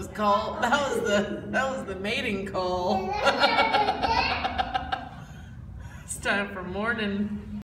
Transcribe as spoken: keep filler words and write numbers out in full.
call. That was the that was the mating call. It's time for morning.